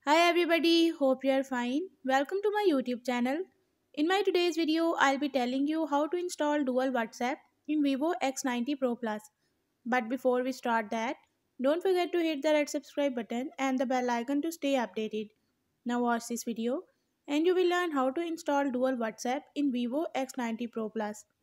Hi everybody, hope you are fine. Welcome to my YouTube channel. In my today's video, I'll be telling you how to install dual WhatsApp in Vivo X90 Pro Plus. But before we start that, don't forget to hit the red subscribe button and the bell icon to stay updated. Now watch this video and you will learn how to install dual WhatsApp in Vivo X90 Pro Plus.